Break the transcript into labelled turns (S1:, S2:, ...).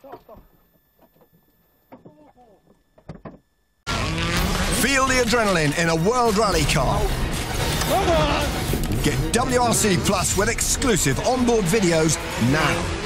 S1: Feel the adrenaline in a World Rally car. Get WRC Plus with exclusive onboard videos now.